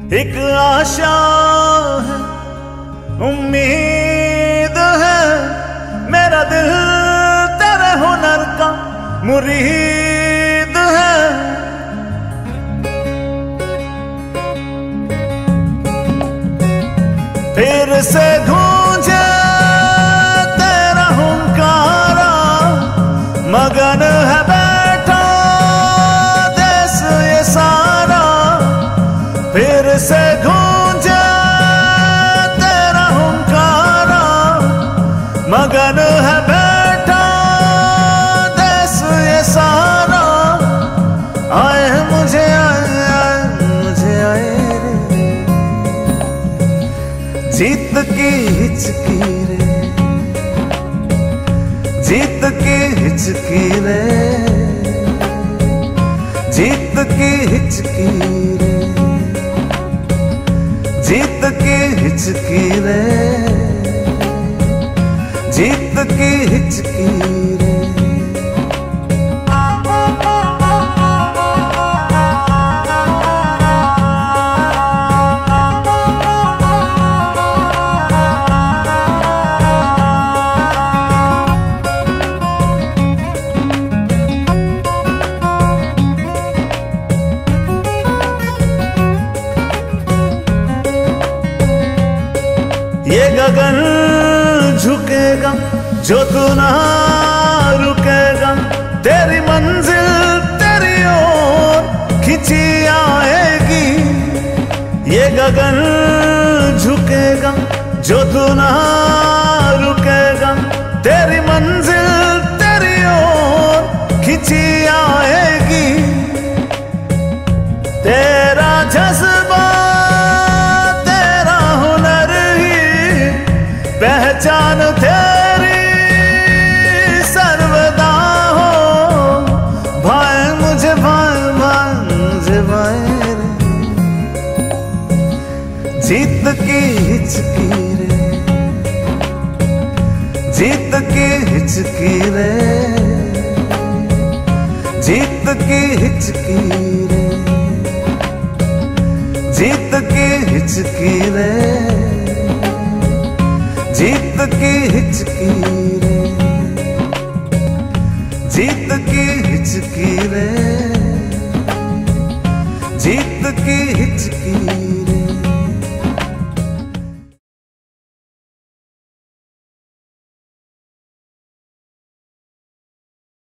एक आशा है, उम्मीद है, मेरा दिल तेरे हुनर का मुरीद है। फिर से गूंजे तेरा हुंकारा, मगन है बैठा देश ये सारा। फिर से गूंजे तेरा हुंकारा, मगन है बैठा देश ये सारा। आए मुझे आए मुझे आए रे, जीत की हिचकी रे, जीत की हिचकी रे, जीत की हिचकी रे, जीत की हिचकी रे, जीत की हिचकी रे। ये गगन झुकेगा जो तू ना रुकेगा, तेरी मंजिल तेरी ओर खिंची आएगी। ये गगन झुकेगा जो तू ना रुकेगा, तेरी मंजिल तेरी ओर खिंची आएगी। तेरा जज्बा पहचान तेरी सर्वदा हो। भाई मुझे भाई भाई मुझे भाई रे, जीत की हिचकी रे, जीत की हिचकी रे, जीत की हिचकी रे, जीत की हिचकी रे, जीत की हिचकी रे, जीत की हिचकी रे, जीत की हिचकी।